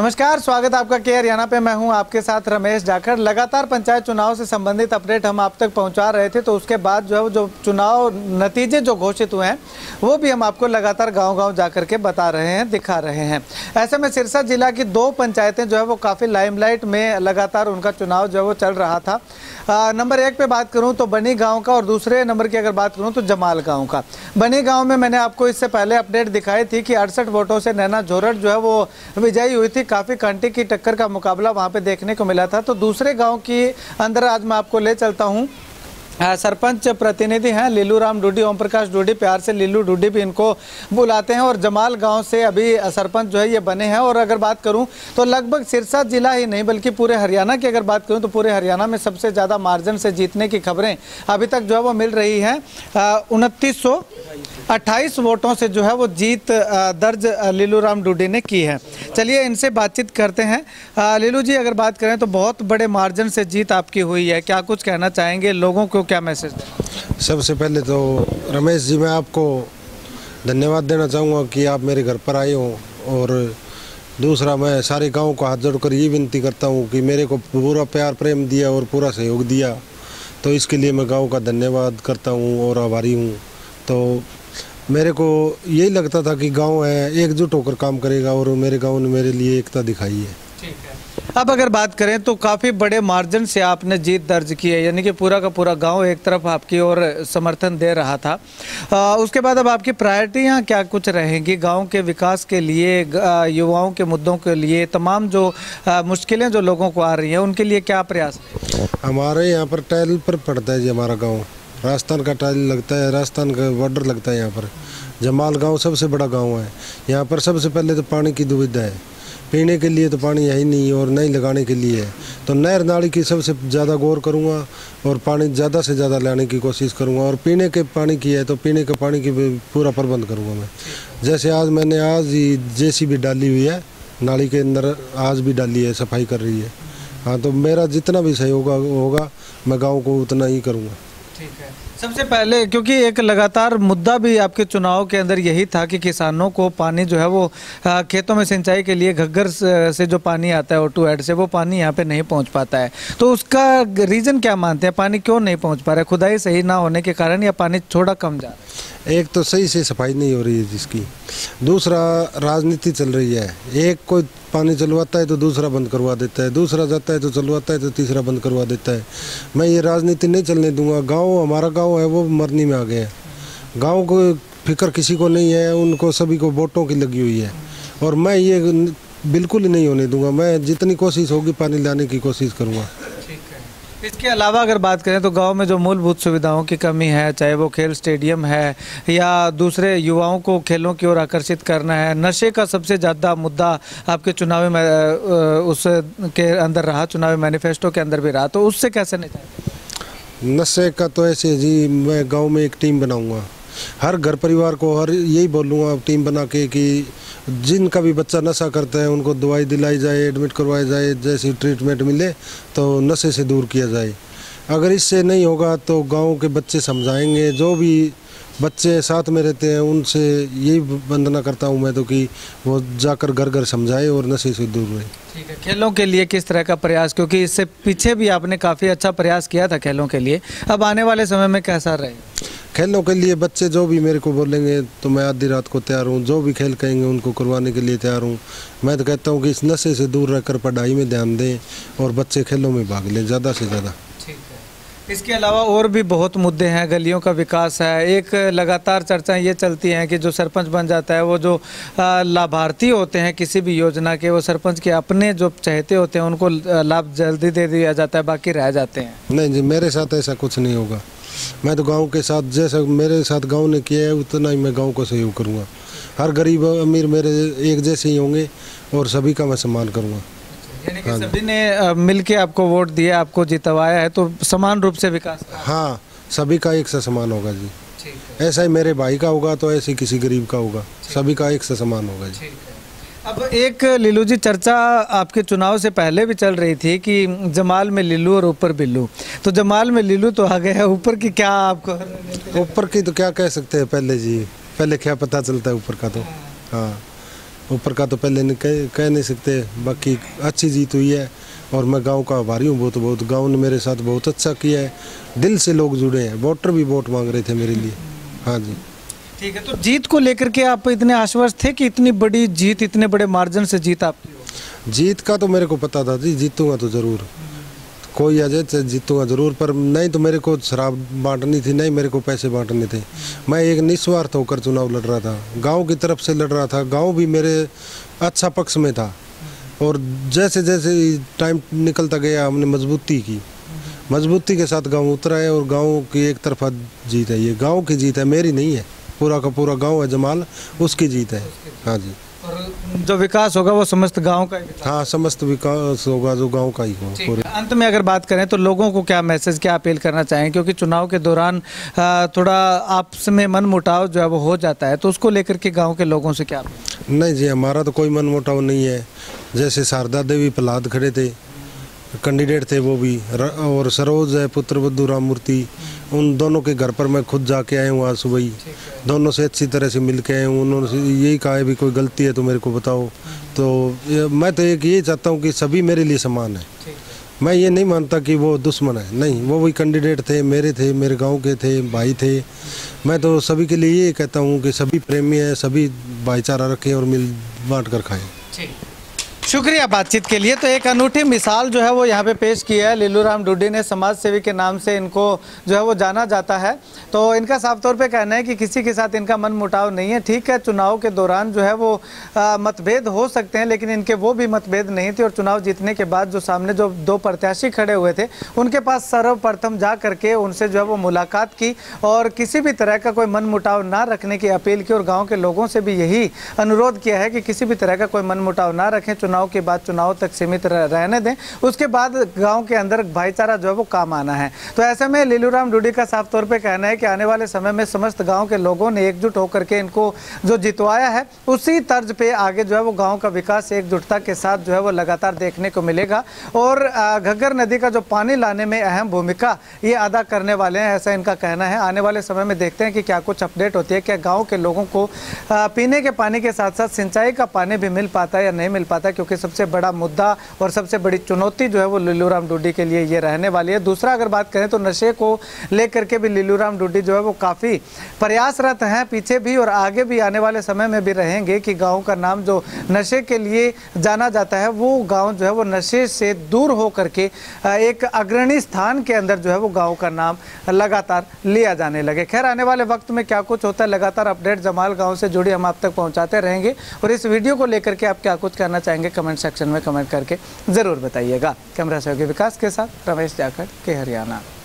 नमस्कार, स्वागत है आपका के हरियाणा पे। मैं हूं आपके साथ रमेश जाखड़। लगातार पंचायत चुनाव से संबंधित अपडेट हम आप तक पहुंचा रहे थे, तो उसके बाद जो है जो चुनाव नतीजे जो घोषित हुए हैं वो भी हम आपको लगातार गांव-गांव जाकर के बता रहे हैं, दिखा रहे हैं। ऐसे में सिरसा जिला की 2 पंचायतें जो है वो काफ़ी लाइमलाइट में लगातार उनका चुनाव जो है वो चल रहा था। नंबर 1 पे बात करूँ तो बनी गाँव का, और दूसरे नंबर की अगर बात करूँ तो जमाल गाँव का। बनी गाँव में मैंने आपको इससे पहले अपडेट दिखाई थी कि 68 वोटों से नैना झोरट जो है वो विजयी हुई थी। काफ़ी कांटे की टक्कर का मुकाबला वहां पे देखने को मिला था। तो दूसरे गांव की अंदर आज मैं आपको ले चलता हूं। सरपंच प्रतिनिधि हैं लीलू राम डूडी, ओम प्रकाश डूडी, प्यार से लीलू डूडी भी इनको बुलाते हैं, और जमाल गांव से अभी सरपंच जो है ये बने हैं। और अगर बात करूं तो लगभग सिरसा जिला ही नहीं बल्कि पूरे हरियाणा की अगर बात करूं तो पूरे हरियाणा में सबसे ज़्यादा मार्जिन से जीतने की खबरें अभी तक जो है वो मिल रही हैं। 2928 वोटों से जो है वो जीत दर्ज लीलू राम डूडी ने की है। चलिए इनसे बातचीत करते हैं। लीलू जी, अगर बात करें तो बहुत बड़े मार्जिन से जीत आपकी हुई है, क्या कुछ कहना चाहेंगे, लोगों को क्या मैसेज दें? सबसे पहले तो रमेश जी, मैं आपको धन्यवाद देना चाहूँगा कि आप मेरे घर पर आए हो, और दूसरा मैं सारे गांव को हाथ जोड़कर ये विनती करता हूँ कि मेरे को पूरा प्यार प्रेम दिया और पूरा सहयोग दिया, तो इसके लिए मैं गांव का धन्यवाद करता हूँ और आभारी हूँ। तो मेरे को यही लगता था कि गांव है एकजुट होकर काम करेगा, और मेरे गांव ने मेरे लिए एकता दिखाई है। ठीक है। अब अगर बात करें तो काफ़ी बड़े मार्जिन से आपने जीत दर्ज की है, यानी कि पूरा का पूरा गांव एक तरफ आपकी ओर समर्थन दे रहा था। उसके बाद अब आपकी प्रायोरिटियां क्या कुछ रहेंगी गांव के विकास के लिए, युवाओं के मुद्दों के लिए, तमाम जो मुश्किलें जो लोगों को आ रही हैं उनके लिए क्या प्रयास? हमारे यहाँ पर टाइल पर पड़ता है जी, हमारा गाँव राजस्थान का टाइल लगता है, राजस्थान का बॉर्डर लगता है। यहाँ पर जमाल गांव सबसे बड़ा गांव है। यहाँ पर सबसे पहले तो पानी की दुविधा है, पीने के लिए तो पानी है ही नहीं और नहीं लगाने के लिए है। तो नहर नाली की सबसे ज़्यादा गौर करूँगा और पानी ज़्यादा से ज़्यादा लाने की कोशिश करूँगा, और पीने के पानी की है तो पीने के पानी की पूरा प्रबंध करूँगा मैं। जैसे आज मैंने ही JCB डाली हुई है नाली के अंदर, आज भी डाली है, सफाई कर रही है। हाँ, तो मेरा जितना भी सहयोग होगा मैं गाँव को उतना ही करूँगा। ठीक है। सबसे पहले क्योंकि एक लगातार मुद्दा भी आपके चुनाव के अंदर यही था कि किसानों को पानी जो है वो खेतों में सिंचाई के लिए घग्गर से जो पानी आता है O2 हेड से, वो पानी यहाँ पे नहीं पहुँच पाता है। तो उसका रीज़न क्या मानते हैं, पानी क्यों नहीं पहुँच पा रहा है? खुदाई सही ना होने के कारण या पानी थोड़ा कम जा रहा है? एक तो सही से सफाई नहीं हो रही है जिसकी, दूसरा राजनीति चल रही है। एक कोई पानी चलवाता है तो दूसरा बंद करवा देता है, दूसरा जाता है तो चलवाता है तो तीसरा बंद करवा देता है। मैं ये राजनीति नहीं चलने दूंगा। गांव हमारा गांव है वो मरनी में आ गया है। गांव को फिक्र किसी को नहीं है, उनको सभी को वोटों की लगी हुई है, और मैं ये बिल्कुल ही नहीं होने दूंगा। मैं जितनी कोशिश होगी पानी लाने की कोशिश करूँगा। इसके अलावा अगर बात करें तो गांव में जो मूलभूत सुविधाओं की कमी है, चाहे वो खेल स्टेडियम है या दूसरे युवाओं को खेलों की ओर आकर्षित करना है, नशे का सबसे ज़्यादा मुद्दा आपके चुनावी में उसके अंदर रहा, चुनावी मैनिफेस्टो के अंदर भी रहा, तो उससे कैसे नहीं? नशे का तो ऐसे जी, मैं गांव में एक टीम बनाऊंगा, हर घर परिवार को हर यही बोलूँगा टीम बना के कि जिनका भी बच्चा नशा करता है उनको दवाई दिलाई जाए, एडमिट करवाया जाए, जैसी ट्रीटमेंट मिले तो नशे से दूर किया जाए। अगर इससे नहीं होगा तो गांव के बच्चे समझाएंगे, जो भी बच्चे साथ में रहते हैं उनसे यही वंदना करता हूं मैं तो कि वो जाकर घर घर समझाए और नशे से दूर रहे। ठीक है। खेलों के लिए किस तरह का प्रयास, क्योंकि इससे पीछे भी आपने काफ़ी अच्छा प्रयास किया था खेलों के लिए, अब आने वाले समय में कैसा रहेगा? खेलों के लिए बच्चे जो भी मेरे को बोलेंगे तो मैं आधी रात को तैयार हूँ, जो भी खेल कहेंगे उनको करवाने के लिए तैयार हूँ। मैं तो कहता हूँ कि इस नशे से दूर रहकर पढ़ाई में ध्यान दें और बच्चे खेलों में भाग लें ज़्यादा से ज़्यादा। ठीक है। इसके अलावा और भी बहुत मुद्दे हैं, गलियों का विकास है। एक लगातार चर्चाएं ये चलती हैं कि जो सरपंच बन जाता है वो जो लाभार्थी होते हैं किसी भी योजना के, वो सरपंच के अपने जो चाहते होते हैं उनको लाभ जल्दी दे दिया जाता है, बाकी रह जाते हैं। नहीं जी, मेरे साथ ऐसा कुछ नहीं होगा। मैं तो गांव के साथ, जैसा मेरे साथ गांव ने किया है उतना ही मैं गांव को सहयोग करूंगा। हर गरीब अमीर मेरे एक जैसे ही होंगे और सभी का मैं सम्मान करूंगा। यानी कि सभी ने मिलके आपको वोट दिया, आपको जितवाया है, तो समान रूप से विकास? हाँ, सभी का एक सा समान होगा जी। ऐसा ही मेरे भाई का होगा तो ऐसे किसी गरीब का होगा, सभी का एक सा समान होगा जी। अब एक लीलू जी, चर्चा आपके चुनाव से पहले भी चल रही थी कि जमाल में लीलू और ऊपर बिल्लू, तो जमाल में लीलू तो आ गए हैं, ऊपर की क्या आपको? ऊपर की तो क्या कह सकते हैं पहले जी, पहले क्या पता चलता है ऊपर का तो। हाँ, ऊपर का तो पहले नहीं कह नहीं सकते। बाकी अच्छी जीत हुई है और मैं गांव का आभारी हूँ बहुत बहुत। गांव ने मेरे साथ बहुत अच्छा किया है, दिल से लोग जुड़े हैं। वोटर भी वोट मांग रहे थे मेरे लिए। हाँ जी ठीक है, तो जीत को लेकर के आप इतने आश्वस्त थे कि इतनी बड़ी जीत, इतने बड़े मार्जिन से जीत आपकी हो? जीत का तो मेरे को पता था जी, जीतूंगा तो ज़रूर, कोई अजय से जीतूंगा ज़रूर। पर नहीं तो मेरे को शराब बांटनी थी, नहीं मेरे को पैसे बांटने थे। मैं एक निस्वार्थ होकर चुनाव लड़ रहा था, गांव की तरफ से लड़ रहा था। गांव भी मेरे अच्छा पक्ष में था और जैसे जैसे टाइम निकलता गया हमने मजबूती की, मजबूती के साथ गांव उतरा है और गांव की एक तरफा जीत है। ये गांव की जीत है, मेरी नहीं है। पूरा का पूरा गांव है जमाल, उसकी जीत है। हाँ जी, और जो विकास होगा वो समस्त गांव का ही विकास। हाँ, समस्त विकास होगा जो गांव का ही हो पूरे। अंत में अगर बात करें तो लोगों को क्या मैसेज, क्या अपील करना चाहें, क्योंकि चुनाव के दौरान थोड़ा आपस में मन मुटाव जो है वो हो जाता है, तो उसको लेकर के गांव के लोगों से क्या? नहीं जी, हमारा तो कोई मन मुटाव नहीं है। जैसे शारदा देवी प्रहलाद खड़े थे, कैंडिडेट थे वो भी, और सरोज है पुत्र बद्दू राम मूर्ति, उन दोनों के घर पर मैं खुद जाके आया हूँ आज सुबह ही। दोनों से अच्छी तरह से मिल के आए हूँ। उन्होंने यही कहा है भी कोई गलती है तो मेरे को बताओ। तो मैं तो एक यही चाहता हूँ कि सभी मेरे लिए समान है। मैं ये नहीं मानता कि वो दुश्मन है, नहीं, वो भी कैंडिडेट थे, मेरे गांव के थे, भाई थे। मैं तो सभी के लिए ये कहता हूँ कि सभी प्रेमी हैं, सभी भाईचारा रखें और मिल बांट कर खाएं। शुक्रिया बातचीत के लिए। तो एक अनूठी मिसाल जो है वो यहाँ पे पेश की है लीलू राम डूडी ने। समाज सेवी के नाम से इनको जो है वो जाना जाता है। तो इनका साफ तौर पे कहना है कि किसी के साथ इनका मन मुटाव नहीं है। ठीक है, चुनाव के दौरान जो है वो मतभेद हो सकते हैं, लेकिन इनके वो भी मतभेद नहीं थे। और चुनाव जीतने के बाद जो सामने जो दो प्रत्याशी खड़े हुए थे, उनके पास सर्वप्रथम जा करके उनसे जो है वो मुलाकात की और किसी भी तरह का कोई मन मुटाव ना रखने की अपील की। और गाँव के लोगों से भी यही अनुरोध किया है कि किसी भी तरह का कोई मन मुटाव ना रखें, चुनाव के बाद चुनाव तक सीमित रहने दें, उसके बाद गांव के अंदर भाईचारा जो है वो काम आना है। तो ऐसे में लीलू राम डूडी का साफ तौर पे कहना है कि आने वाले समय में समस्त गांव के लोगों ने एकजुट होकर के इनको जो जितवाया है, उसी तर्ज पे आगे जो है वो गांव का विकास एकजुटता के साथ जो है वो लगातार देखने को मिलेगा। और घग्गर नदी का जो पानी लाने में अहम भूमिका ये अदा करने वाले हैं, ऐसा इनका कहना है। आने वाले समय में देखते हैं कि क्या कुछ अपडेट होती है, क्या गाँव के लोगों को पीने के पानी के साथ साथ सिंचाई का पानी भी मिल पाता है या नहीं मिल पाता, क्योंकि सबसे बड़ा मुद्दा और सबसे बड़ी चुनौती जो है वो लीलू राम डूडी के लिए ये रहने वाली है। दूसरा अगर बात करें तो नशे को लेकर के भी लीलू राम डूडी जो है वो काफ़ी प्रयासरत हैं, पीछे भी और आगे भी आने वाले समय में भी रहेंगे कि गांव का नाम जो नशे के लिए जाना जाता है, वो गांव जो है वो नशे से दूर हो करके एक अग्रणी स्थान के अंदर जो है वो गाँव का नाम लगातार लिया जाने लगे। खैर, आने वाले वक्त में क्या कुछ होता है, लगातार अपडेट जमाल गाँव से जुड़ी हम आप तक पहुँचाते रहेंगे। और इस वीडियो को लेकर के आप क्या कुछ कहना चाहेंगे, कमेंट सेक्शन में कमेंट करके ज़रूर बताइएगा। कैमरा सहयोगी विकास के साथ रमेश जाखड़ के हरियाणा।